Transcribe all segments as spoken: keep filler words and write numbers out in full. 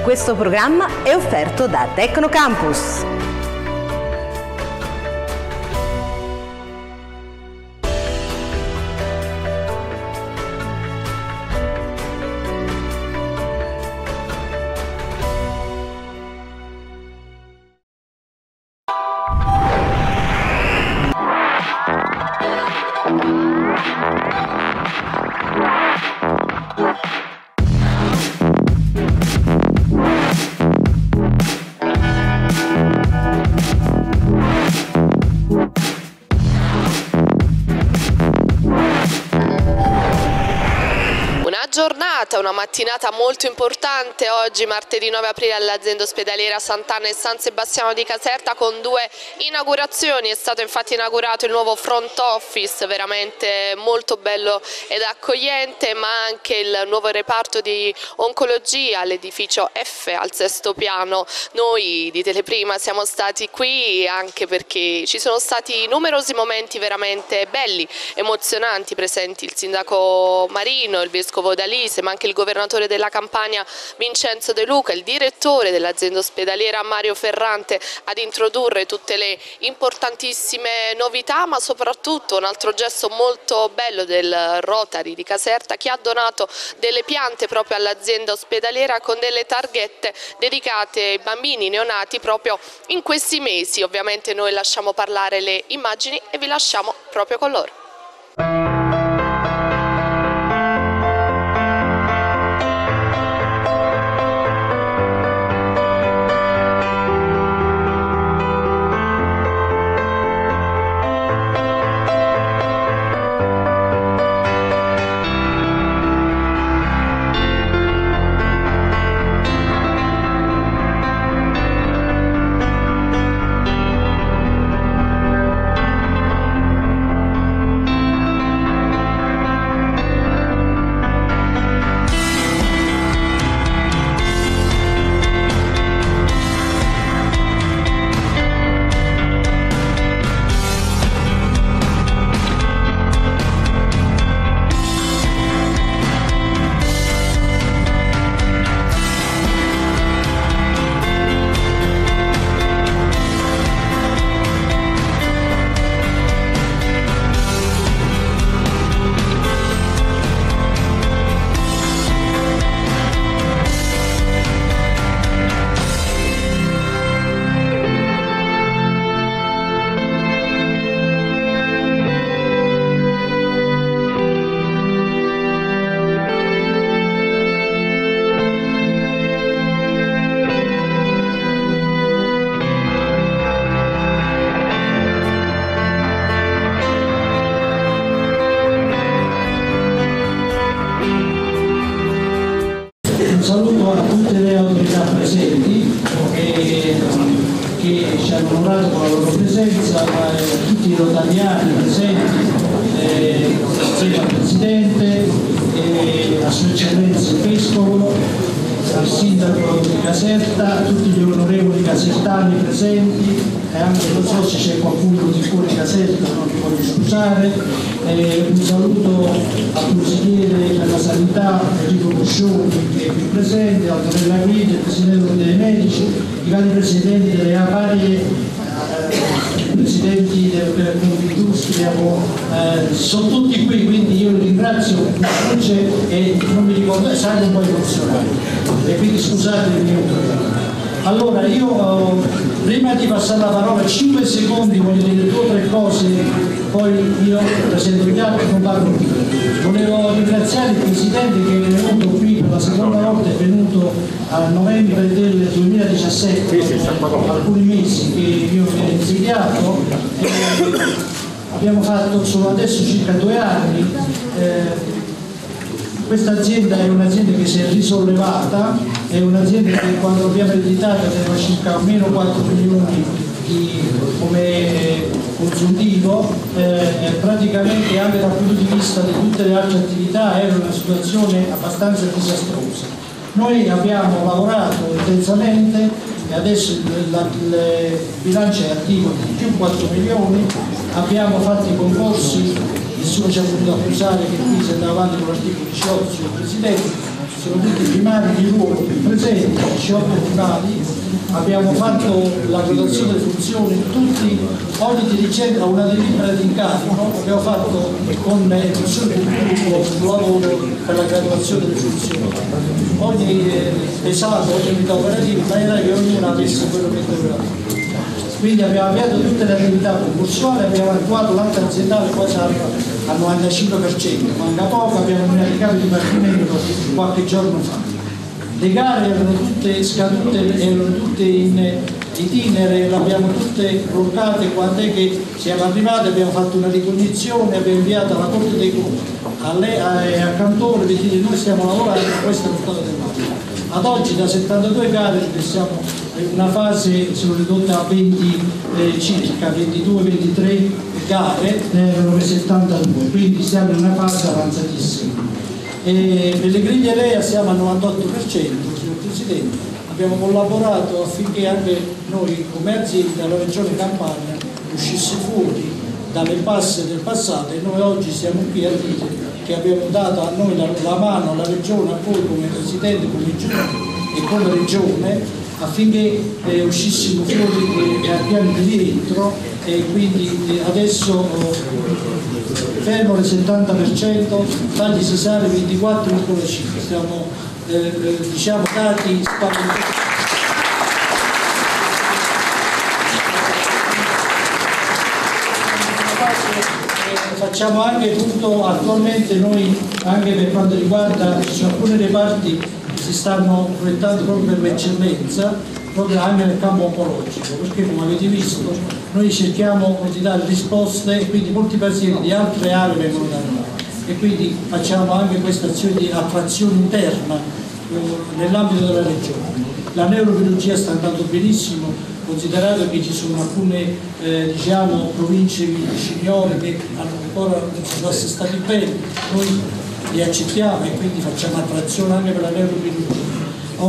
Questo programma è offerto da Tecnocampus. Giornata, una mattinata molto importante oggi, martedì nove aprile, all'azienda ospedaliera Sant'Anna e San Sebastiano di Caserta, con due inaugurazioni. È stato infatti inaugurato il nuovo front office, veramente molto bello ed accogliente, ma anche il nuovo reparto di oncologia all'edificio F al sesto piano. Noi di Teleprima siamo stati qui anche perché ci sono stati numerosi momenti veramente belli, emozionanti, presenti il sindaco Marino, il vescovo D'Alise, ma anche il governatore della Campania Vincenzo De Luca, il direttore dell'azienda ospedaliera Mario Ferrante, ad introdurre tutte le importantissime novità, ma soprattutto un altro gesto molto bello del Rotary di Caserta, che ha donato delle piante proprio all'azienda ospedaliera con delle targhette dedicate ai bambini neonati proprio in questi mesi. Ovviamente noi lasciamo parlare le immagini e vi lasciamo proprio con loro. Saluto a tutte le autorità presenti eh, che ci hanno onorato con la loro presenza, a tutti i rotariani presenti, eh, al Presidente, eh, a Sua Eccellenza il Vescovo, al Sindaco di Caserta, a tutti gli onorevoli casertani presenti, e anche non so se c'è qualcuno di fuori Caserta, non mi voglio scusare. Eh, un saluto al consigliere per la sanità Enrico Coscioni, che è qui presente, al Antonella Guidi, il presidente dei medici, i vari presidenti delle varie eh, presidenti della Confindustria, eh, sono tutti qui, quindi io li ringrazio e non mi ricordo, sarà un po' emozionati, e quindi scusate il mio problema. Allora io prima di passare la parola cinque secondi voglio dire due o tre cose, poi io presento gli altri e non parlo più. Volevo ringraziare il Presidente che è venuto qui per la seconda volta, è venuto a novembre del duemiladiciassette, dopo alcuni mesi che io mi ho insediato. Abbiamo fatto solo adesso circa due anni. Eh, Questa azienda è un'azienda che si è risollevata, è un'azienda che quando abbiamo ereditato aveva circa meno quattro milioni di, come consuntivo, eh, praticamente anche dal punto di vista di tutte le altre attività era una situazione abbastanza disastrosa. Noi abbiamo lavorato intensamente e adesso il, la, il bilancio è attivo di più quattro milioni, abbiamo fatto i concorsi, nessuno ci ha voluto accusare che qui si andava avanti con l'articolo diciotto, signor Presidente, ci sono tutti i primari di ruolo qui presenti, diciotto primari, abbiamo fatto la graduazione delle funzioni, tutti, ogni dirigente ha una delibera di incarico, abbiamo fatto con le persone del gruppo un lavoro per la graduazione delle funzioni. Ogni eh, esatto, ogni unità operativa, in maniera che ognuno avesse quello che doveva fare. Quindi abbiamo avviato tutte le attività concorsuali, abbiamo attuato l'atto aziendale quasi al novantacinque per cento, manca poco, abbiamo notificato il dipartimento qualche giorno fa. Le gare erano tutte scadute, erano tutte in itinere, le abbiamo tutte bloccate quando è che siamo arrivati, abbiamo fatto una ricognizione, abbiamo inviato alla Corte dei Conti, a, lei, a, a Cantore, per dire noi stiamo lavorando, questo è lo stato del mare. Ad oggi da settantadue gare siamo in una fase, sono ridotte a venti, eh, circa ventidue ventitré gare, ne erano settantadue, quindi siamo in una fase avanzatissima. E per le griglie L E A siamo al novantotto per cento, signor Presidente, abbiamo collaborato affinché anche noi come azienda, la Regione Campania, uscisse fuori dalle passe del passato e noi oggi siamo qui a dire che abbiamo dato a noi la, la mano alla Regione, a voi come Presidente, come Giunta e come Regione, affinché eh, uscissimo fuori eh, a piani di rientro e quindi eh, adesso eh, fermo il settanta per cento, tagli cesari ventiquattro virgola cinque, siamo eh, eh, diciamo dati spaventosi. Facciamo anche tutto attualmente noi, anche per quanto riguarda ci sono alcune reparti che si stanno proiettando proprio per l'eccellenza, proprio anche nel campo oncologico, perché come avete visto noi cerchiamo di dare risposte e quindi molti pazienti di altre aree vengono da noi e quindi facciamo anche questa azione di attrazione interna eh, nell'ambito della regione. La neurochirurgia sta andando benissimo, considerato che ci sono alcune eh, diciamo, province signore che hanno ancora non sono assestati bene, noi li accettiamo e quindi facciamo attrazione anche per la neurochirurgia,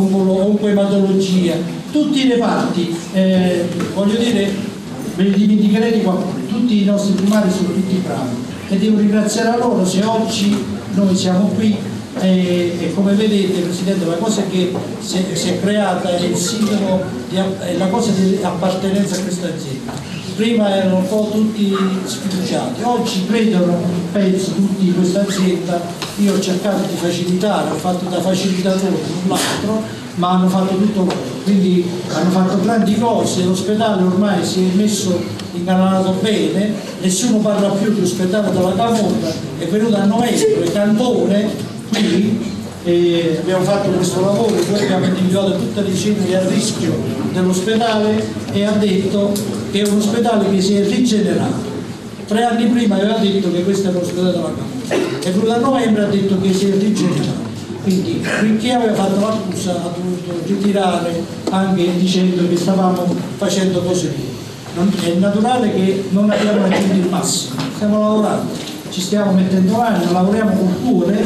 oncoematologia, tutti i reparti, eh, voglio dire, ve li dimenticherete qualcuno, tutti i nostri primari sono tutti bravi e devo ringraziare a loro se oggi noi siamo qui. E, e come vedete Presidente, la cosa che si è, si è creata è il sintomo di, è la cosa di appartenenza a questa azienda. Prima erano un po' tutti sfiduciati, oggi credono, penso, tutti in questa azienda. Io ho cercato di facilitare, ho fatto da facilitatore un altro, ma hanno fatto tutto loro, quindi hanno fatto grandi cose, l'ospedale ormai si è messo incanalato bene, nessuno parla più di ospedale della Camorra, è venuto a novembre, Cantone. Qui eh, abbiamo fatto questo lavoro, poi abbiamo individuato tutte le ceneri a rischio dell'ospedale e ha detto che è un ospedale che si è rigenerato. Tre anni prima aveva detto che questo era l'ospedale della Camorra, è venuto a novembre e ha detto che si è rigenerato. Quindi finché aveva fatto l'accusa ha dovuto ritirare anche dicendo che stavamo facendo cose buone. È naturale che non abbiamo raggiunto il massimo, stiamo lavorando. Ci stiamo mettendo l'anima, lavoriamo con cuore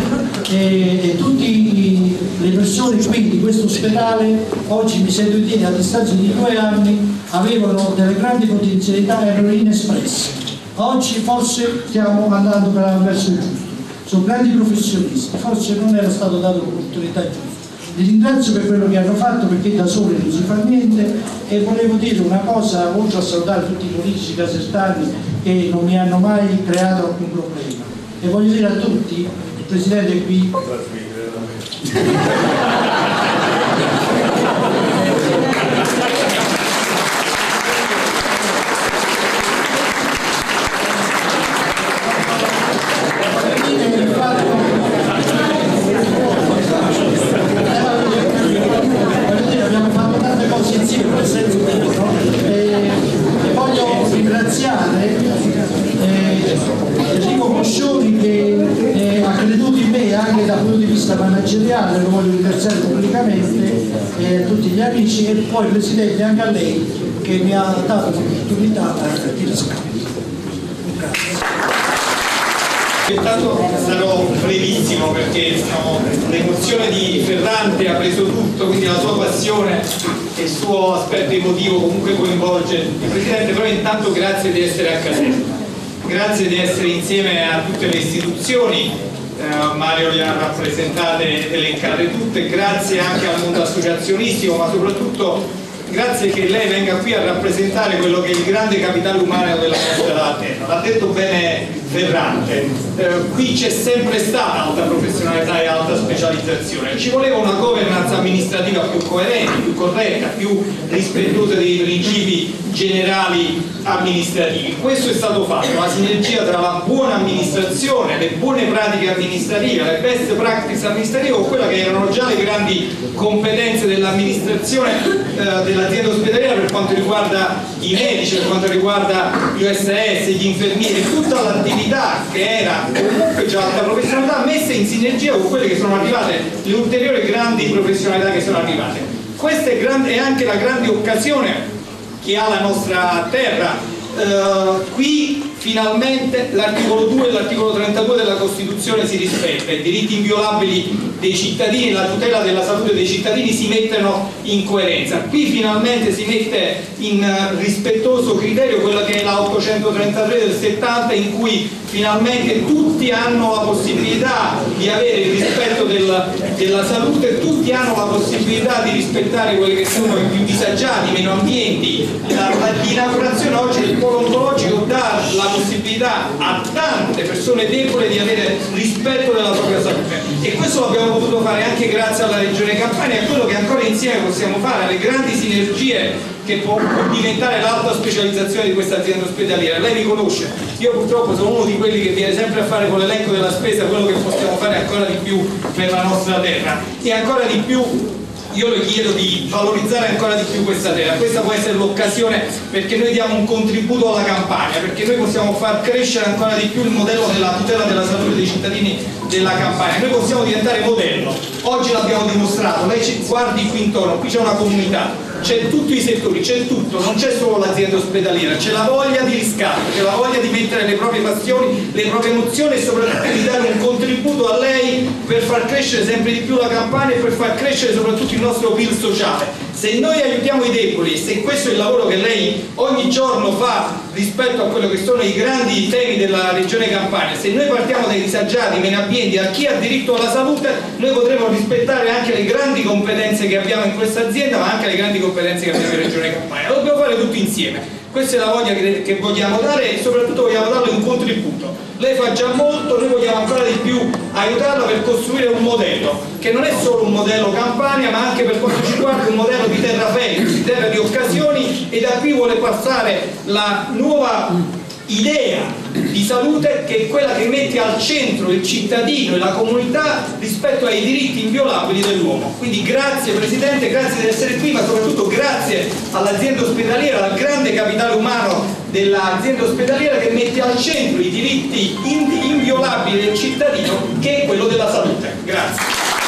e, e tutte le persone qui di questo ospedale oggi mi sento di dire a distanza di due anni avevano delle grandi potenzialità e erano inespresse. Oggi forse stiamo andando per, verso il giusto, sono grandi professionisti, forse non era stato dato l'opportunità giusta. Li ringrazio per quello che hanno fatto perché da soli non si fa niente e volevo dire una cosa, oltre a salutare tutti i politici casertani che non mi hanno mai creato alcun problema e voglio dire a tutti, il Presidente è qui abbiamo fatto tante cose insieme nel senso di no? e, e voglio ringraziare eh, Enrico Coscioni che eh, ha creduto in me anche dal punto di vista manageriale, lo voglio ringraziare pubblicamente e a tutti gli amici e poi Presidente anche a lei che mi ha dato l'opportunità di riscambio. Intanto sarò brevissimo perché diciamo, l'emozione di Ferrante ha preso tutto, quindi la sua passione e il suo aspetto emotivo comunque coinvolge il Presidente, però intanto grazie di essere a Caserta, grazie di essere insieme a tutte le istituzioni eh, Mario le ha rappresentate ed elencate tutte, grazie anche al mondo associazionistico, ma soprattutto grazie che lei venga qui a rappresentare quello che è il grande capitale umano della nostra terra. L'ha detto bene Ferrante, eh, qui c'è sempre stata alta professionalità e alta specializzazione, ci voleva una governance amministrativa più coerente, più corretta, più rispettosa dei principi generali amministrativi. Questo è stato fatto, la sinergia tra la buona amministrazione, le buone pratiche amministrative, le best practice amministrative o quelle che erano già le grandi competenze dell'amministrazione eh, dell'azienda ospedaliera per quanto riguarda i medici, per quanto riguarda gli U S S, gli infermieri, tutta l'attività che era comunque già alta professionalità messa in sinergia con quelle che sono arrivate, le ulteriori grandi professionalità che sono arrivate. Questa è, grande, è anche la grande occasione che ha la nostra terra. Uh, qui finalmente l'articolo due e l'articolo trentadue della Costituzione si rispetta, i diritti inviolabili dei cittadini, la tutela della salute dei cittadini si mettono in coerenza. Qui finalmente si mette in rispettoso criterio quella che è la ottocentotrentatré del settanta, in cui finalmente tutti hanno la possibilità di avere il rispetto del, della salute, tutti hanno la possibilità di rispettare quelli che sono i più disagiati, i meno ambienti. L'inaugurazione oggi del polo oncologico dà la possibilità a tante persone deboli di avere rispetto della propria salute, e questo l'abbiamo potuto fare anche grazie alla Regione Campania e a quello che ancora insieme possiamo fare, alle grandi sinergie che può, può diventare l'alta specializzazione di questa azienda ospedaliera. Lei mi conosce, io purtroppo sono uno di quelli che viene sempre a fare con l'elenco della spesa quello che possiamo fare ancora di più per la nostra terra, e ancora di più io le chiedo di valorizzare ancora di più questa terra. Questa può essere l'occasione perché noi diamo un contributo alla Campania, perché noi possiamo far crescere ancora di più il modello della tutela della salute dei cittadini della Campania. Noi possiamo diventare modello, oggi l'abbiamo dimostrato. Lei ci guardi qui intorno, qui c'è una comunità, c'è tutti i settori, c'è tutto, non c'è solo l'azienda ospedaliera, c'è la voglia di riscatto, c'è la voglia di mettere le proprie passioni, le proprie emozioni e soprattutto di dare un contributo a lei per far crescere sempre di più la Campania e per far crescere soprattutto il nostro P I L sociale. Se noi aiutiamo i deboli, se questo è il lavoro che lei ogni giorno fa rispetto a quello che sono i grandi temi della regione Campania, se noi partiamo dai disagiati, meno ambienti, a chi ha diritto alla salute, noi potremo rispettare anche le grandi competenze che abbiamo in questa azienda, ma anche le grandi competenze che abbiamo in regione Campania. Lo dobbiamo fare tutti insieme. Questa è la voglia che, che vogliamo dare e soprattutto vogliamo darle un contributo. Lei fa già molto, noi vogliamo ancora di più aiutarla per costruire un modello che non è solo un modello Campania, ma anche per quanto ci riguarda un modello di terra felix, di terra di occasioni, e da qui vuole passare la nuova idea di salute che è quella che mette al centro il cittadino e la comunità rispetto ai diritti inviolabili dell'uomo. Quindi grazie Presidente, grazie di essere qui, ma soprattutto grazie all'azienda ospedaliera, al grande capitale umano dell'azienda ospedaliera che mette al centro i diritti inviolabili del cittadino, che è quello della salute. Grazie.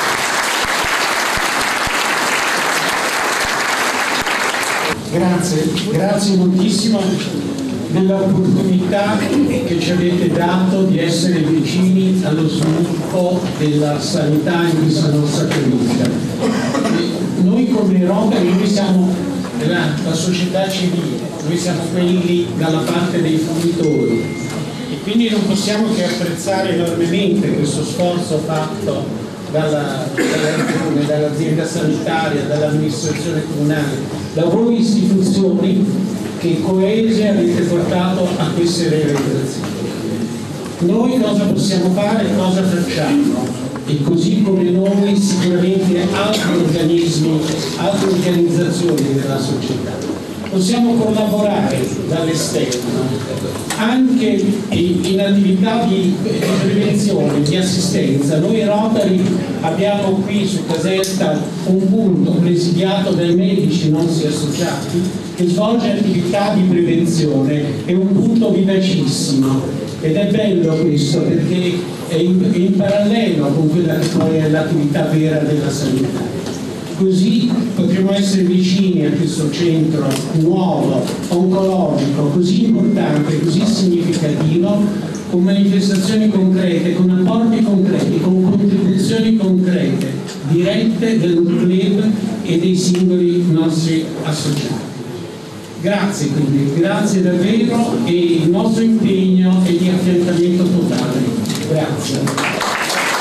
Grazie, grazie moltissimo dell'opportunità che ci avete dato di essere vicini allo sviluppo della sanità in questa nostra comunità. Noi come Rotary, noi siamo la, la società civile, noi siamo quelli dalla parte dei fornitori e quindi non possiamo che apprezzare enormemente questo sforzo fatto dalla, dalla, dall'azienda sanitaria, dall'amministrazione comunale, da voi istituzioni che coese avete portato a queste realizzazioni. Noi cosa possiamo fare e cosa facciamo? E così come noi sicuramente altri organismi, altre organizzazioni della società. Possiamo collaborare dall'esterno anche in attività di, di prevenzione, di assistenza. Noi Rotary abbiamo qui su Caserta un punto presidiato dai medici non si associati che svolge attività di prevenzione, è un punto vivacissimo ed è bello questo perché è in, è in parallelo con quella che poi è l'attività vera della sanità. Così potremo essere vicini a questo centro nuovo, oncologico, così importante, così significativo, con manifestazioni concrete, con apporti concreti, con contribuzioni concrete, dirette del club e dei singoli nostri associati. Grazie quindi, grazie davvero, e il nostro impegno è di affiancamento totale. Grazie.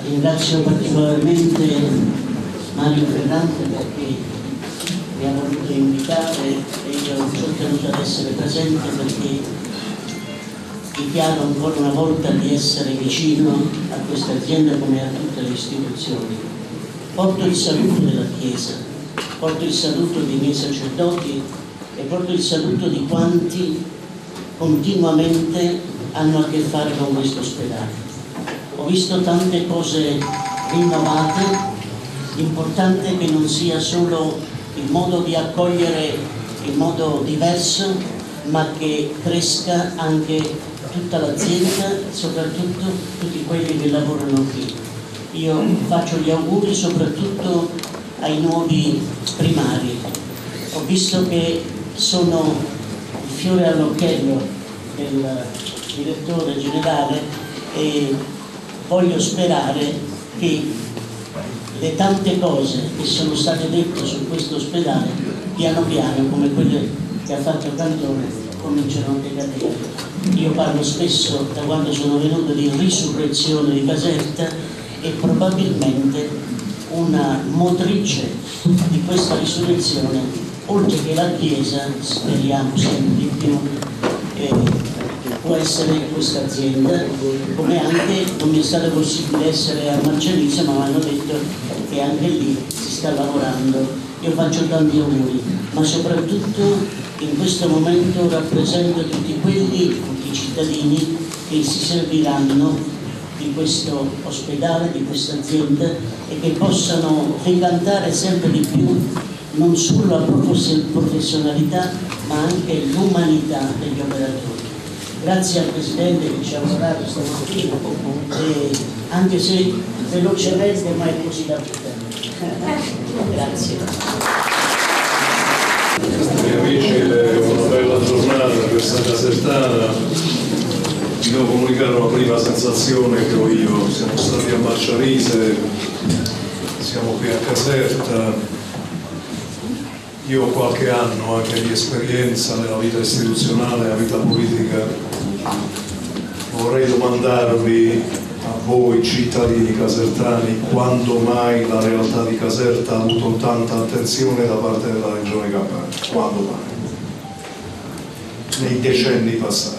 ringrazio particolarmente Mario Ferrante perché mi ha voluto invitare e io sono tenuto ad essere presente perché dichiaro ancora una volta di essere vicino a questa azienda come a tutte le istituzioni. Porto il saluto della Chiesa, porto il saluto dei miei sacerdoti e porto il saluto di quanti continuamente hanno a che fare con questo ospedale. Ho visto tante cose rinnovate, l'importante è che non sia solo il modo di accogliere in modo diverso, ma che cresca anche tutta l'azienda, soprattutto tutti quelli che lavorano qui. Io faccio gli auguri soprattutto ai nuovi primari. Ho visto che sono il fiore all'occhiello del direttore generale e voglio sperare che le tante cose che sono state dette su questo ospedale piano piano, come quelle che ha fatto Cantone, cominciano a decadere. Io parlo spesso, da quando sono venuto, di risurrezione di Caserta e probabilmente una motrice di questa risurrezione, oltre che la Chiesa, speriamo sempre di più, eh, può essere questa azienda, come anche non mi è stato possibile essere a Marcellizia, ma mi hanno detto che anche lì si sta lavorando. Io faccio tanti auguri, ma soprattutto in questo momento rappresento tutti quelli, tutti i cittadini che si serviranno di questo ospedale, di questa azienda e che possano decantare sempre di più non solo la professionalità ma anche l'umanità degli operatori. Grazie al Presidente che ci ha lavorato stamattina, e anche se velocemente ma è così da tempo. Grazie. Miei amici, è una bella giornata questa casertana. Vi devo comunicare una prima sensazione che ho io. Siamo stati a Marciarise, siamo qui a Caserta. Io ho qualche anno anche di esperienza nella vita istituzionale, nella vita politica. Vorrei domandarvi a voi cittadini casertani quando mai la realtà di Caserta ha avuto tanta attenzione da parte della Regione Campania? Quando mai? Nei decenni passati.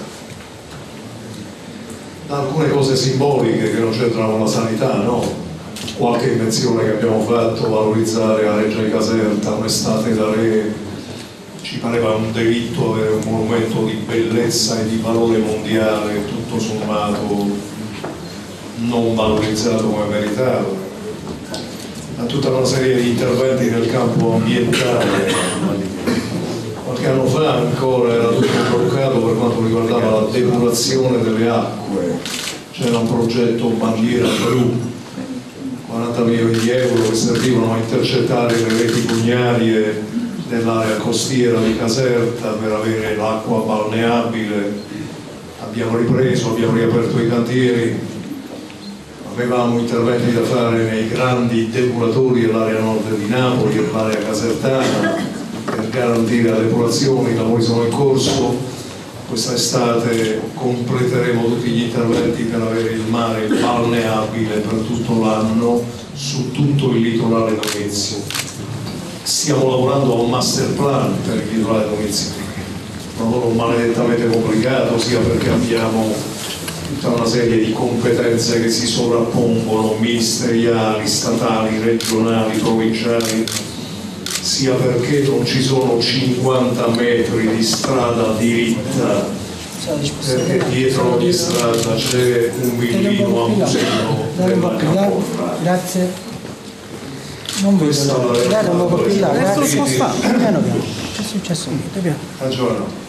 Da alcune cose simboliche che non c'entrano con la sanità, no? Qualche invenzione che abbiamo fatto, valorizzare la Reggia di Caserta, un'estate da re, ci pareva un delitto avere un monumento di bellezza e di valore mondiale, tutto sommato non valorizzato come meritava. A tutta una serie di interventi nel campo ambientale. Qualche anno fa ancora era tutto bloccato per quanto riguardava la depurazione delle acque. C'era un progetto bandiera blu, quaranta milioni di euro che servivano a intercettare le reti fognarie dell'area costiera di Caserta per avere l'acqua balneabile. Abbiamo ripreso, abbiamo riaperto i cantieri, avevamo interventi da fare nei grandi depuratori dell'area nord di Napoli e dell'area casertana per garantire la depurazione. I lavori sono in corso. Questa estate completeremo tutti gli interventi per avere il mare balneabile per tutto l'anno su tutto il litorale domizio. Stiamo lavorando a un master plan per il litorale domizio, un lavoro maledettamente complicato sia perché abbiamo tutta una serie di competenze che si sovrappongono, ministeriali, statali, regionali, provinciali, sia perché non ci sono cinquanta metri di strada diritta, perché dietro ogni strada c'è un villino a museo della Camorra. Grazie. Non vedo la dare un po' più in là, grazie. Piano piano. Che è successo? Buongiorno.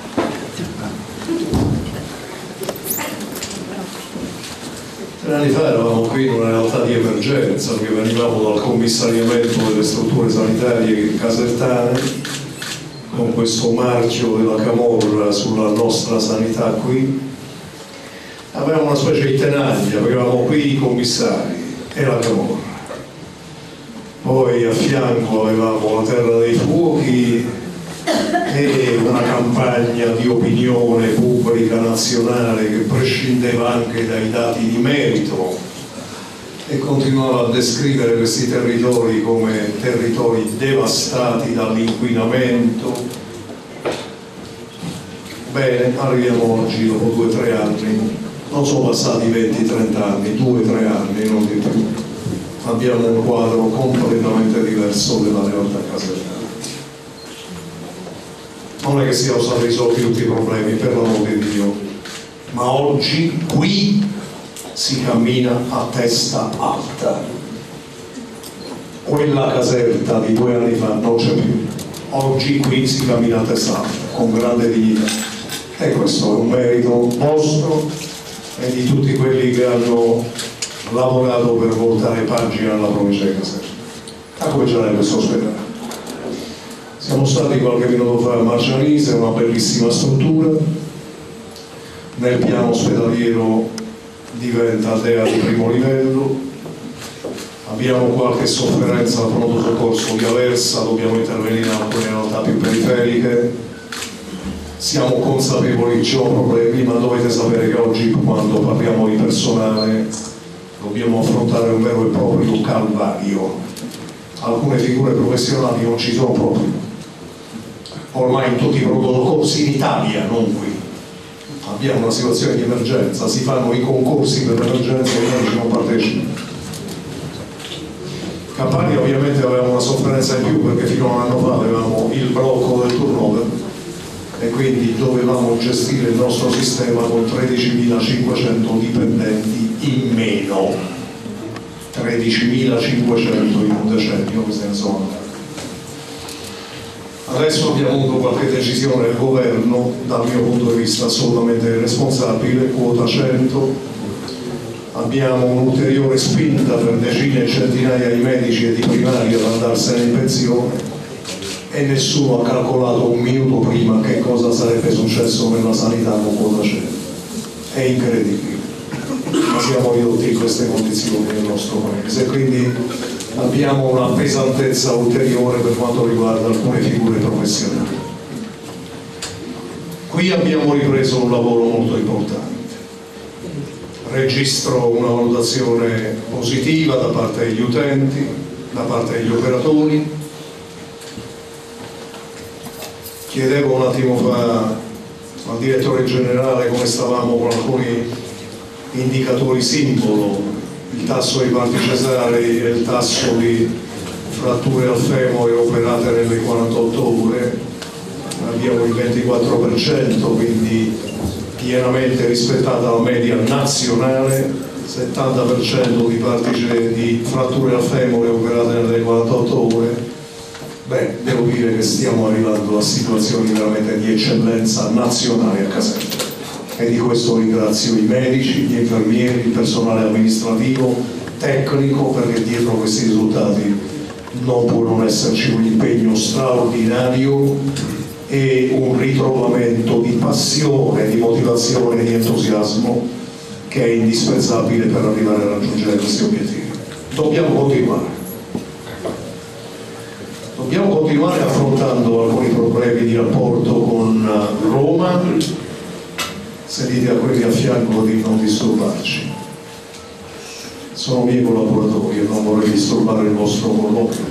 Tre anni fa eravamo qui in una realtà di emergenza, perché venivamo dal commissariamento delle strutture sanitarie casertane con questo marchio della Camorra sulla nostra sanità qui. Avevamo una specie di tenaglia, avevamo qui i commissari e la Camorra. Poi a fianco avevamo la Terra dei Fuochi e una campagna di opinione pubblica nazionale che prescindeva anche dai dati di merito e continuava a descrivere questi territori come territori devastati dall'inquinamento. Bene, arriviamo oggi dopo due o tre anni, non sono passati venti trenta anni, due o tre anni, non di più. Abbiamo un quadro completamente diverso della realtà casertana. Non è che siano stati risolti tutti i problemi, per l'amor di Dio, ma oggi qui si cammina a testa alta. Quella Caserta di due anni fa non c'è più. Oggi qui si cammina a testa alta, con grande dignità. E questo è un merito vostro e di tutti quelli che hanno lavorato per voltare pagina alla provincia di Caserta, a cominciare questo ospedale. Siamo stati qualche minuto fa a Marcianise, una bellissima struttura, nel piano ospedaliero diventa D E A di primo livello, abbiamo qualche sofferenza al pronto soccorso di Aversa, dobbiamo intervenire in alcune realtà più periferiche, siamo consapevoli che ci sono problemi, ma dovete sapere che oggi quando parliamo di personale dobbiamo affrontare un vero e proprio calvario. Alcune figure professionali non ci sono proprio. Ormai in tutti i protocolli in Italia, non qui, abbiamo una situazione di emergenza, si fanno i concorsi per l'emergenza e i medici non partecipano. Campania ovviamente aveva una sofferenza in più perché fino a un anno fa avevamo il blocco del turnover e quindi dovevamo gestire il nostro sistema con tredicimilacinquecento dipendenti in meno, tredicimilacinquecento in un decennio, che se ne sono andati. Adesso abbiamo avuto qualche decisione del governo, dal mio punto di vista assolutamente irresponsabile, quota cento, abbiamo un'ulteriore spinta per decine e centinaia di medici e di primari ad andarsene in pensione e nessuno ha calcolato un minuto prima che cosa sarebbe successo nella sanità con quota cento. È incredibile, ma siamo ridotti in queste condizioni nel nostro paese, quindi abbiamo una pesantezza ulteriore per quanto riguarda alcune figure professionali. Qui abbiamo ripreso un lavoro molto importante. Registro una valutazione positiva da parte degli utenti, da parte degli operatori. Chiedevo un attimo fa al direttore generale come stavamo con alcuni indicatori simbolo, il tasso di parti cesarei e il tasso di fratture al femore operate nelle quarantotto ore, abbiamo il ventiquattro per cento, quindi pienamente rispettata la media nazionale, settanta per cento di parti di fratture al femore operate nelle quarantotto ore. Beh, devo dire che stiamo arrivando a situazioni veramente di eccellenza nazionale a Caserta. E di questo ringrazio i medici, gli infermieri, il personale amministrativo, tecnico, perché dietro questi risultati non può non esserci un impegno straordinario e un ritrovamento di passione, di motivazione e di entusiasmo che è indispensabile per arrivare a raggiungere questi obiettivi. Dobbiamo continuare. Dobbiamo continuare affrontando alcuni problemi di rapporto con Roma. Se dite a quelli a fianco di non disturbarci, sono miei collaboratori e non vorrei disturbare il vostro colloquio.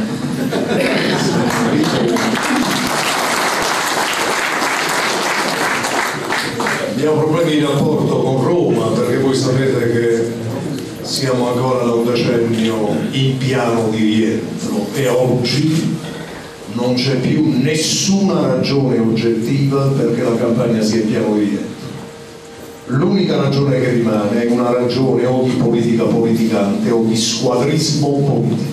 Abbiamo problemi di rapporto con Roma perché voi sapete che siamo ancora da un decennio in piano di rientro e oggi non c'è più nessuna ragione oggettiva perché la Campania sia in piano di rientro. L'unica ragione che rimane è una ragione o di politica politicante o di squadrismo politico.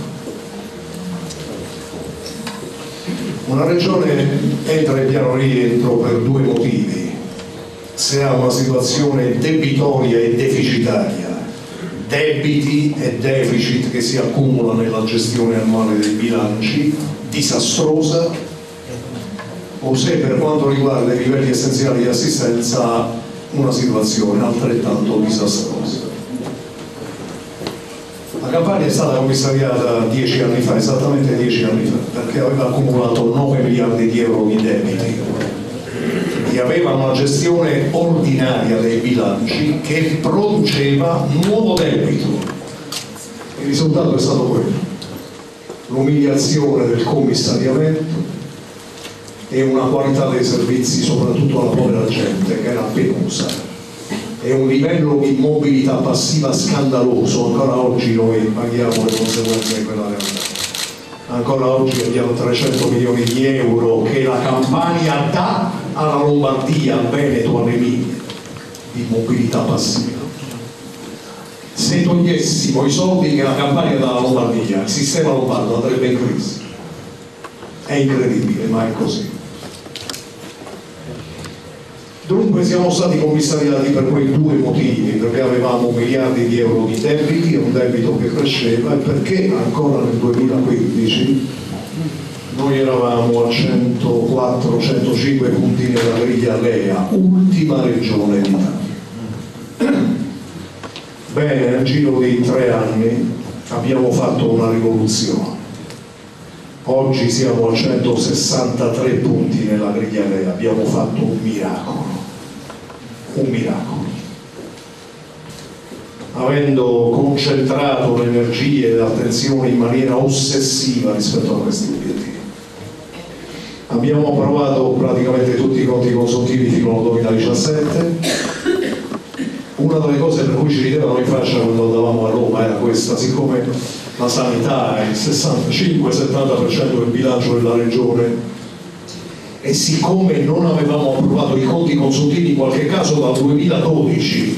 Una regione entra in piano rientro per due motivi: se ha una situazione debitoria e deficitaria, debiti e deficit che si accumulano nella gestione annuale dei bilanci, disastrosa, o se per quanto riguarda i livelli essenziali di assistenza ha una situazione altrettanto disastrosa. La Campania è stata commissariata dieci anni fa, esattamente dieci anni fa, perché aveva accumulato nove miliardi di euro di debiti e aveva una gestione ordinaria dei bilanci che produceva nuovo debito. Il risultato è stato quello: l'umiliazione del commissariamento e una qualità dei servizi soprattutto alla povera gente che era penosa, e un livello di mobilità passiva scandaloso. Ancora oggi noi paghiamo le conseguenze di quella realtà. Ancora oggi abbiamo trecento milioni di euro che la Campania dà alla Lombardia, al Veneto, all'Emilia, di mobilità passiva. Se togliessimo i soldi che la Campania dà alla Lombardia, il sistema lombardo andrebbe in crisi. È incredibile, ma è così. Dunque siamo stati commissariati per quei due motivi: perché avevamo miliardi di euro di debiti e un debito che cresceva, e perché ancora nel duemilaquindici noi eravamo a centoquattro centocinque punti nella griglia Lea, ultima regione d'Italia. Bene, nel giro di tre anni abbiamo fatto una rivoluzione. Oggi siamo a centosessantatré punti nella griglia Lea, abbiamo fatto un miracolo, un miracolo. Avendo concentrato le energie e l'attenzione in maniera ossessiva rispetto a questi obiettivi. Abbiamo approvato praticamente tutti i conti consuntivi fino al duemiladiciassette. Una delle cose per cui ci ridevano in faccia quando andavamo a Roma era questa: siccome la sanità è il sessantacinque settanta per cento del bilancio della regione, e siccome non avevamo approvato i conti consuntivi in qualche caso dal duemiladodici,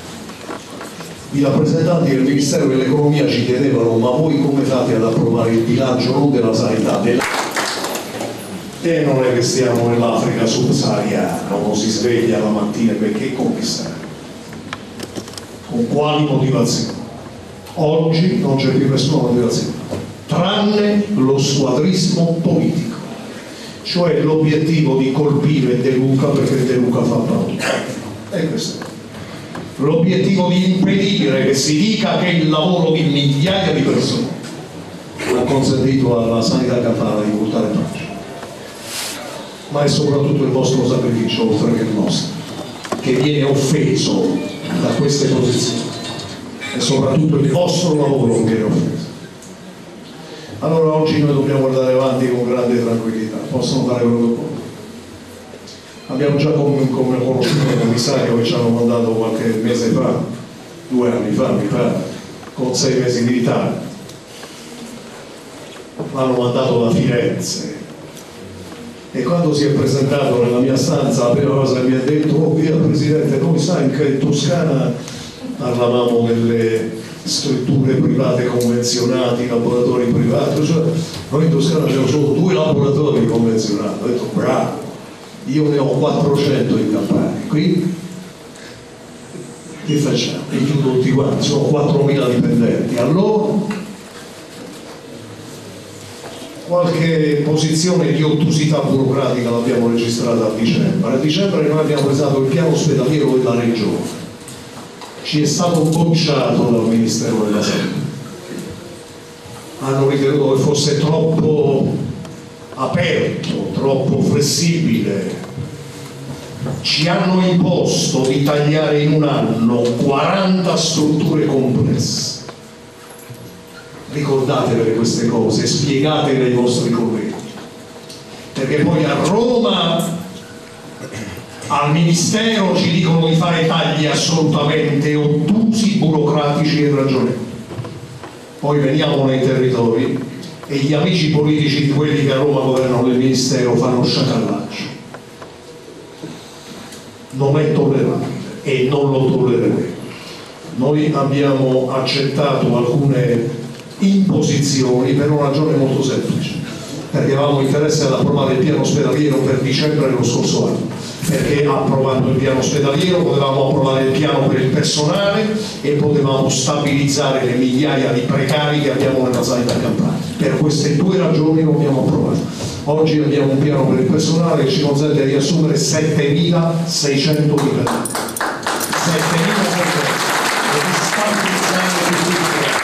i rappresentanti del Ministero dell'Economia ci chiedevano: ma voi come fate ad approvare il bilancio non della sanità, della... E non è che stiamo nell'Africa subsahariana, uno si sveglia la mattina perché commissario? Con quali motivazioni? Oggi non c'è più nessuna motivazione, tranne lo squadrismo politico, cioè l'obiettivo di colpire De Luca perché De Luca fa paura. E questo è l'obiettivo: di impedire che si dica che il lavoro di migliaia di persone ha consentito alla sanità campana di portare pace. Ma è soprattutto il vostro sacrificio, oltre che il nostro, che viene offeso da queste posizioni. È soprattutto il vostro lavoro che viene offeso. Allora oggi noi dobbiamo guardare avanti con grande tranquillità, possono fare quello che vogliono. Abbiamo già come, come conosciuto il commissario che ci hanno mandato qualche mese fa, due anni fa mi pare, con sei mesi di ritardo. L'hanno mandato da Firenze. E quando si è presentato nella mia stanza, la prima cosa che mi ha detto: oh via Presidente, noi sai che in Toscana parlavamo delle strutture private convenzionate, laboratori privati, cioè, noi in Toscana abbiamo solo due laboratori convenzionati. Ho detto bravo, io ne ho quattrocento in Campania, quindi che facciamo? E chiudo tutti quanti, sono quattromila dipendenti. Allora qualche posizione di ottusità burocratica l'abbiamo registrata a dicembre. A dicembre noi abbiamo presentato il piano ospedaliero della regione, ci è stato bocciato dal Ministero della Salute. Hanno ritenuto che fosse troppo aperto, troppo flessibile. Ci hanno imposto di tagliare in un anno quaranta strutture complesse. Ricordatevele queste cose, spiegatele ai vostri colleghi, perché poi a Roma, al Ministero, ci dicono di fare tagli assolutamente ottusi, burocratici e ragionevoli. Poi veniamo nei territori e gli amici politici di quelli che a Roma governano il Ministero fanno sciacallaggio. Non è tollerabile e non lo tollereremo. Noi abbiamo accettato alcune imposizioni per una ragione molto semplice, perché avevamo interesse ad approvare il piano ospedaliero per dicembre dello scorso anno, perché approvando il piano ospedaliero potevamo approvare il piano per il personale e potevamo stabilizzare le migliaia di precari che abbiamo nella sanità campana. Per queste due ragioni lo abbiamo approvato. Oggi abbiamo un piano per il personale che ci consente di assumere settemilaseicento dipendenti, settemilaseicento e di stabilizzare tutti.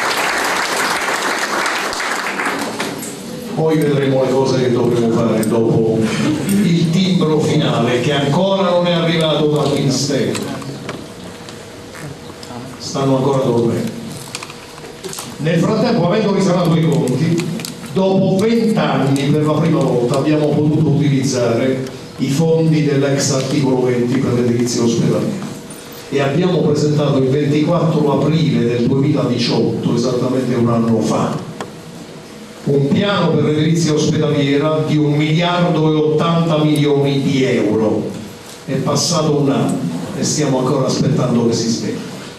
Poi vedremo le cose che dovremo fare dopo il timbro finale, che ancora non è arrivato dal Ministero. Stanno ancora dormendo. Nel frattempo, avendo risanato i conti, dopo vent'anni per la prima volta abbiamo potuto utilizzare i fondi dell'ex articolo venti per l'edilizia ospedaliera e abbiamo presentato il ventiquattro aprile del duemiladiciotto, esattamente un anno fa, un piano per l'edilizia ospedaliera di un miliardo e ottanta milioni di euro. È passato un anno e stiamo ancora aspettando che si svegli.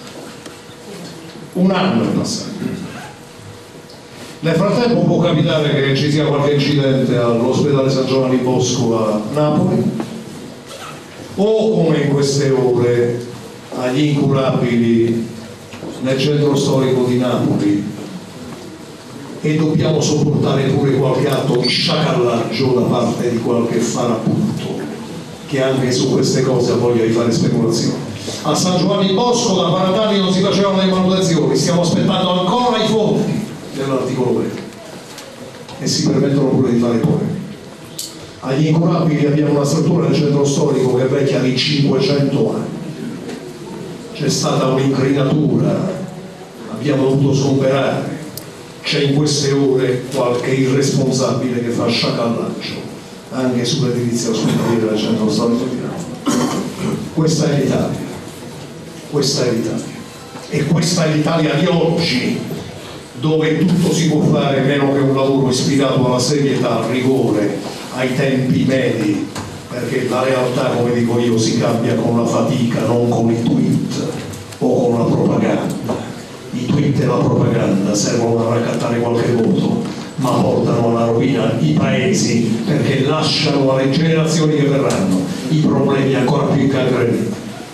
Un anno è passato. Nel frattempo può capitare che ci sia qualche incidente all'ospedale San Giovanni Bosco a Napoli, o come in queste ore agli incurabili nel centro storico di Napoli, e dobbiamo sopportare pure qualche atto di sciacallaggio da parte di qualche farabutto che anche su queste cose ha voglia di fare speculazioni. A San Giovanni Bosco da quaranta anni non si facevano le manutenzioni, stiamo aspettando ancora i fondi dell'articolo venti e si permettono pure di fare poi. Agli incurabili abbiamo una struttura nel centro storico che è vecchia di cinquecento anni, c'è stata un'incrinatura, abbiamo dovuto sgomberare, c'è in queste ore qualche irresponsabile che fa sciacallaggio anche sull'edilizia ospedaliera del centro storico di Napoli. Questa è l'Italia, questa è l'Italia e questa è l'Italia di oggi, dove tutto si può fare meno che un lavoro ispirato alla serietà, al rigore, ai tempi medi, perché la realtà, come dico io, si cambia con la fatica, non con i tweet o con la propaganda. I tweet e la propaganda servono a raccattare qualche voto, ma portano alla rovina i paesi, perché lasciano alle generazioni che verranno i problemi ancora più incancreniti.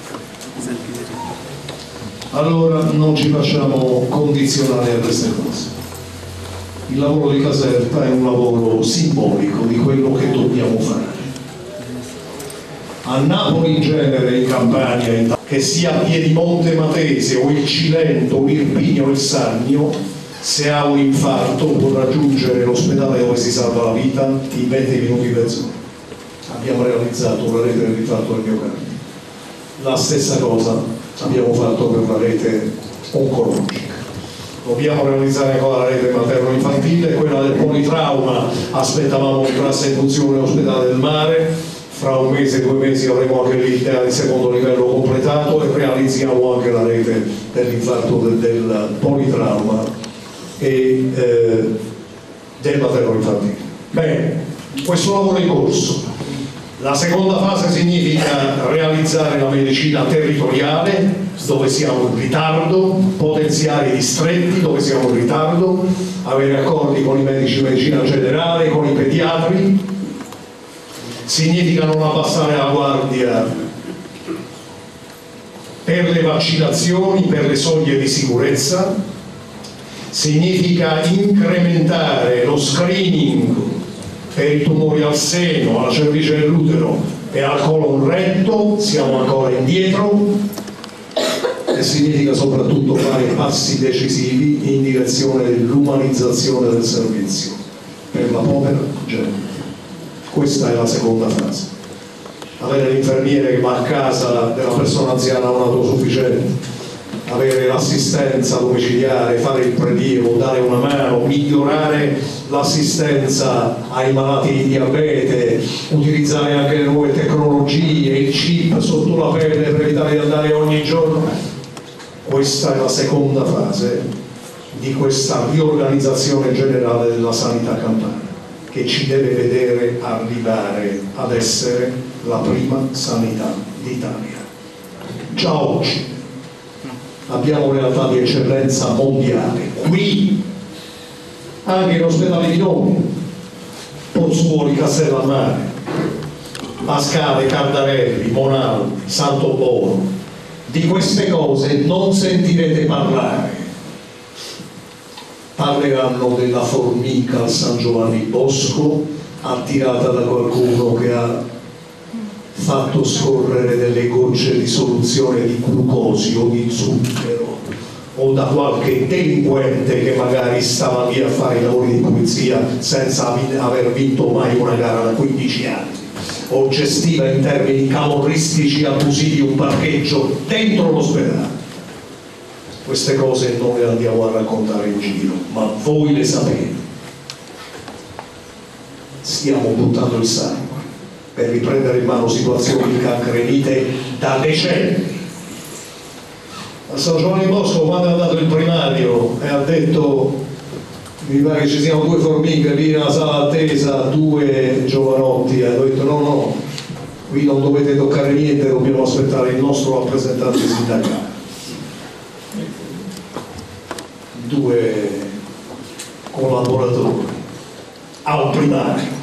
Allora non ci facciamo condizionare a queste cose. Il lavoro di Caserta è un lavoro simbolico di quello che dobbiamo fare. A Napoli in genere, in Campania, in... che sia Piedimonte Matese o il Cilento o l'Irpinio o il Sannio, se ha un infarto può raggiungere l'ospedale dove si salva la vita in venti minuti e mezzo. Abbiamo realizzato una rete dell'infarto del miocardio. La stessa cosa abbiamo fatto per la rete oncologica. Dobbiamo realizzare ancora la rete materno-infantile, quella del politrauma aspettavamo entrasse in funzione l'ospedale del Mare, fra un mese, due mesi avremo anche lì il secondo livello completato e realizziamo anche la rete dell'infarto del, del politrauma e eh, del materno-infantile. Bene, questo lavoro è in corso. La seconda fase significa realizzare la medicina territoriale, dove siamo in ritardo, potenziare i distretti dove siamo in ritardo, avere accordi con i medici di medicina generale, con i pediatri. Significa non abbassare la guardia per le vaccinazioni, per le soglie di sicurezza. Significa incrementare lo screening per i tumori al seno, alla cervice dell'utero e al colon retto, siamo ancora indietro, e significa soprattutto fare passi decisivi in direzione dell'umanizzazione del servizio per la povera gente. Questa è la seconda fase. Avere l'infermiere che va a casa della persona anziana non autosufficiente, avere l'assistenza domiciliare, fare il prelievo, dare una mano, migliorare l'assistenza ai malati di diabete, utilizzare anche le nuove tecnologie, il chip sotto la pelle per evitare di andare ogni giorno. Questa è la seconda fase di questa riorganizzazione generale della sanità campana, che ci deve vedere arrivare ad essere la prima sanità d'Italia. Già oggi abbiamo realtà di eccellenza mondiale, qui, anche in ospedali di nome, Pozzuoli, Castellammare, Ascale, Cardarelli, Monaldi, Sant'Obono. Di queste cose non sentirete parlare. Parleranno della formica a San Giovanni Bosco, attirata da qualcuno che ha fatto scorrere delle gocce di soluzione di glucosio o di zucchero, o da qualche delinquente che magari stava lì a fare i lavori di pulizia senza aver vinto mai una gara da quindici anni, o gestiva in termini camorristici abusivi un parcheggio dentro l'ospedale. queste cose non le andiamo a raccontare in giro, ma voi le sapete. Stiamo buttando il sangue per riprendere in mano situazioni incancrenite da decenni. A San Giovanni Bosco, quando è andato il primario e ha detto mi pare che ci siano due formiche lì nella sala attesa, due giovanotti, ha detto no no, qui non dovete toccare niente, dobbiamo aspettare il nostro rappresentante sindacale. Due collaboratori a un primario.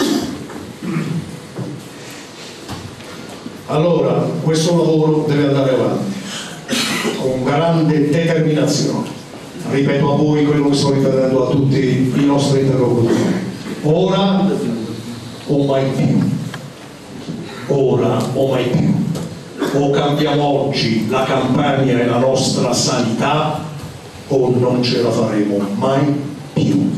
Allora questo lavoro deve andare avanti con grande determinazione. Ripeto a voi quello che sto ripetendo a tutti i nostri interlocutori: ora o mai più, ora o mai più. O cambiamo oggi la Campania e la nostra sanità o non ce la faremo mai più.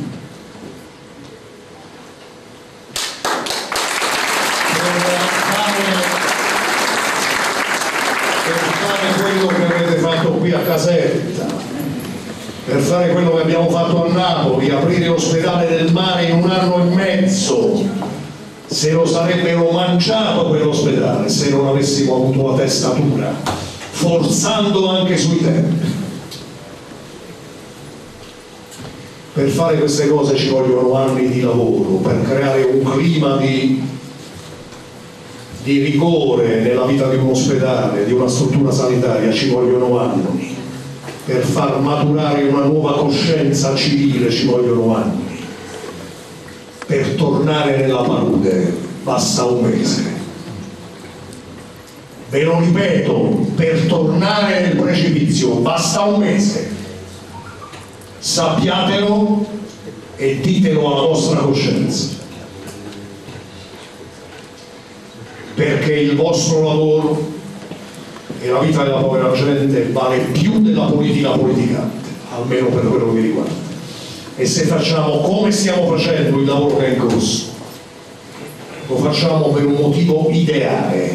Qui a Caserta, per fare quello che abbiamo fatto a Napoli, aprire l'ospedale del mare in un anno e mezzo, se lo sarebbero mangiato quell'ospedale se non avessimo avuto la testa dura, forzando anche sui tempi. Per fare queste cose ci vogliono anni di lavoro, per creare un clima di di rigore nella vita di un ospedale, di una struttura sanitaria, ci vogliono anni. Per far maturare una nuova coscienza civile ci vogliono anni. Per tornare nella palude basta un mese. Ve lo ripeto, per tornare nel precipizio basta un mese. Sappiatelo e ditelo alla vostra coscienza. Perché il vostro lavoro e la vita della povera gente vale più della politica politicante, almeno per quello che mi riguarda. E se facciamo come stiamo facendo il lavoro che è in corso, lo facciamo per un motivo ideale,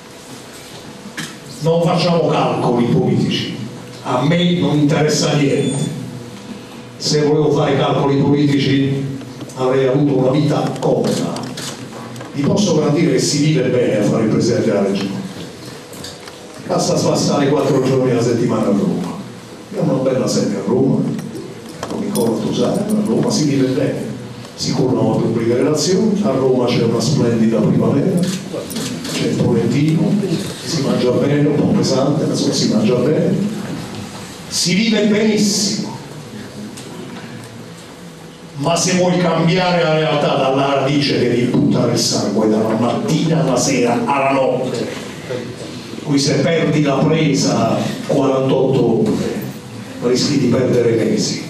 non facciamo calcoli politici, a me non interessa niente. Se volevo fare calcoli politici avrei avuto una vita comoda. Vi posso garantire che si vive bene a fare il Presidente della Regione. Basta passare quattro giorni alla settimana a Roma. Abbiamo una bella sede a Roma, con Nicola Tosano a Roma, si vive bene. Si curano le pubbliche relazioni, a Roma c'è una splendida primavera, c'è il Polentino, si mangia bene, un po' pesante, ma si mangia bene. Si vive benissimo. Ma se vuoi cambiare la realtà dalla radice devi buttare il sangue dalla mattina alla sera alla notte. Qui se perdi la presa quarantotto ore rischi di perdere mesi.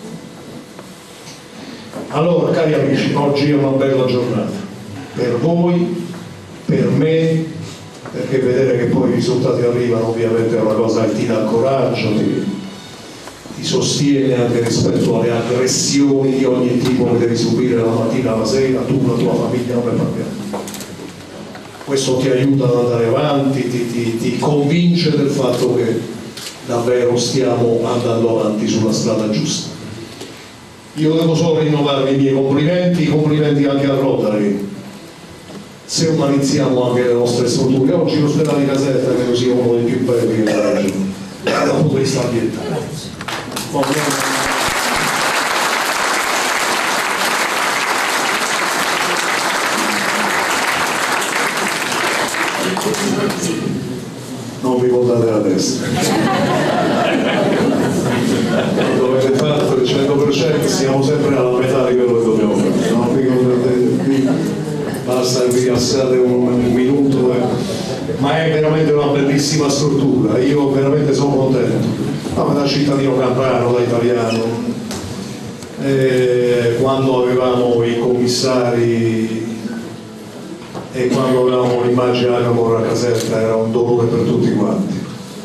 Allora cari amici, oggi è una bella giornata per voi, per me, perché vedere che poi i risultati arrivano ovviamente è una cosa che ti dà coraggio, ti ti sostiene anche rispetto alle aggressioni di ogni tipo che devi subire la mattina alla sera, tu, la tua famiglia, non ne parliamo. Questo ti aiuta ad andare avanti, ti, ti, ti convince del fatto che davvero stiamo andando avanti sulla strada giusta. Io devo solo rinnovarvi i miei complimenti, i complimenti anche a Rotary. Se umanizziamo anche le nostre strutture, oggi l'ospedale di Caserta credo sia uno dei più belli della regione, dal punto di vista ambientale. Non vi voltate la testa. Quando avete fatto il cento per cento siamo sempre alla metà di quello che dobbiamo fare. Non vi voltate, basta che vi rilassate un, un minuto, eh. Ma è veramente una bellissima struttura, io veramente sono contento. No, da cittadino campano, da italiano, eh, quando avevamo i commissari e quando avevamo l'immagine della Camorra a Caserta era un dolore per tutti quanti.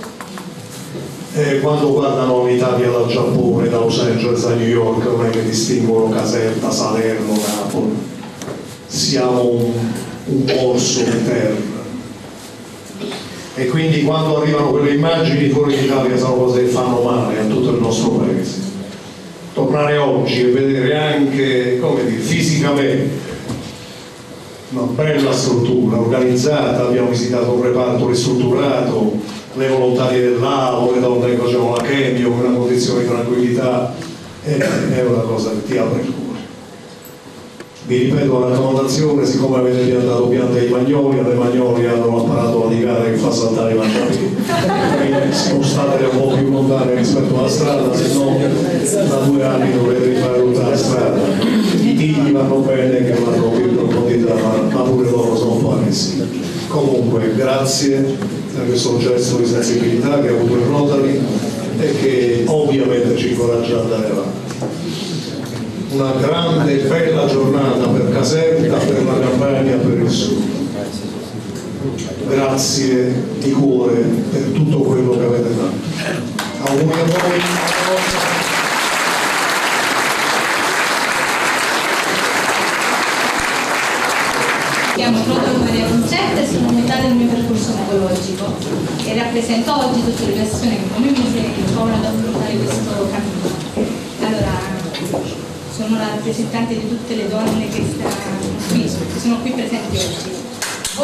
E quando guardano l'Italia dal Giappone, da Los Angeles a New York, non è che distinguono Caserta, Salerno, Napoli. Siamo un, un morso di terra. e quindi quando arrivano quelle immagini fuori d'Italia sono cose che fanno male a tutto il nostro paese. Tornare oggi e vedere anche, come dire, fisicamente una bella struttura organizzata, abbiamo visitato un reparto ristrutturato, le volontarie dell'A O, le donne che facevano la chemio con una condizione di tranquillità, è, è una cosa che ti apre il cuore. Vi ripeto la raccomandazione: siccome avete piantato piante ai Magnolia, le Magnolia hanno l'apparato radicale che fa saltare i mangiapeli, quindi spostate un po' più lontane rispetto alla strada, se no da due anni dovete rifare tutta la strada. I figli vanno bene che vanno più in profondità, ma pure loro sono paesi. Comunque grazie per questo gesto di sensibilità che ha avuto il Rotary e che ovviamente ci incoraggia ad andare avanti. Una grande e bella giornata per Caserta, per la Campania, per il Sud. Grazie di cuore per tutto quello che avete fatto. Auguri a voi. Mi chiamo Claudia Maria Concetta e sono metà del mio percorso ecologico e rappresento oggi tutte le persone che come me si provano ad affrontare questo cammino. Allora, sono la rappresentante di tutte le donne che stanno qui, che sono qui presenti oggi. Voi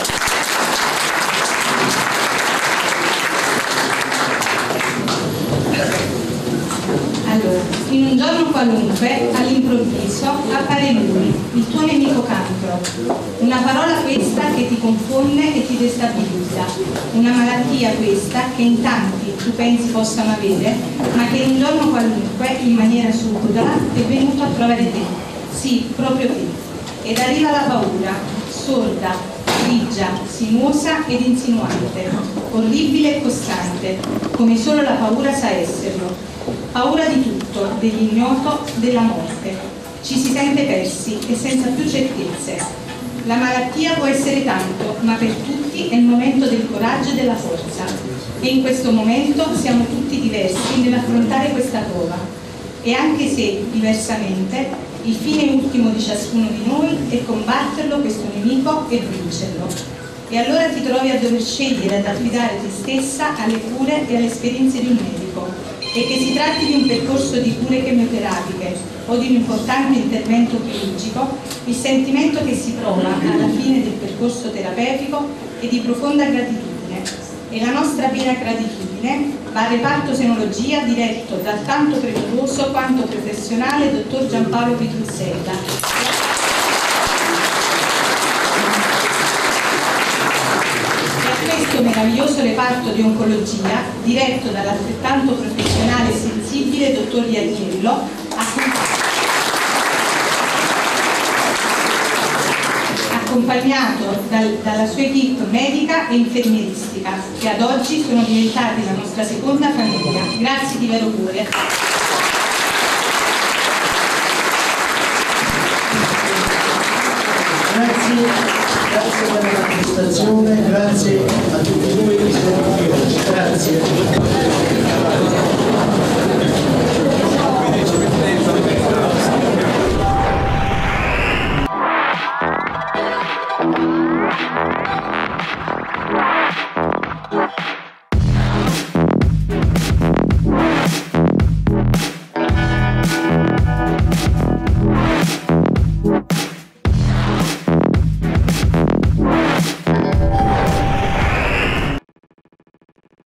allora, in un giorno qualunque, all'improvviso, appare lui, il tuo nemico cancro. Una parola questa che ti confonde e ti destabilizza. Una malattia questa che in tanti tu pensi possano avere, ma che in un giorno qualunque, in maniera subdola, è venuto a provare te. Sì, proprio te. Ed arriva la paura, sorda, grigia, sinuosa ed insinuante, orribile e costante, come solo la paura sa esserlo. Paura di tutto, dell'ignoto, della morte. Ci si sente persi e senza più certezze. La malattia può essere tanto, ma per tutti è il momento del coraggio e della forza. E in questo momento siamo tutti diversi nell'affrontare questa prova. E anche se, diversamente, il fine ultimo di ciascuno di noi è combatterlo questo nemico e vincerlo. E allora ti trovi a dover scegliere ad affidare te stessa alle cure e alle esperienze di un medico. E che si tratti di un percorso di cure chemioterapiche o di un importante intervento chirurgico, il sentimento che si prova alla fine del percorso terapeutico è di profonda gratitudine. E la nostra piena gratitudine va al reparto senologia diretto dal tanto premuroso quanto professionale dottor Giampaolo Pitruzzella. Questo meraviglioso reparto di oncologia, diretto dall'altrettanto professionale e sensibile dottor Iariello, accompagnato dal, dalla sua equipe medica e infermieristica, che ad oggi sono diventati la nostra seconda famiglia. Grazie di vero cuore. Grazie. Grazie per la prestazione, grazie a tutti voi che siete qui oggi. Grazie.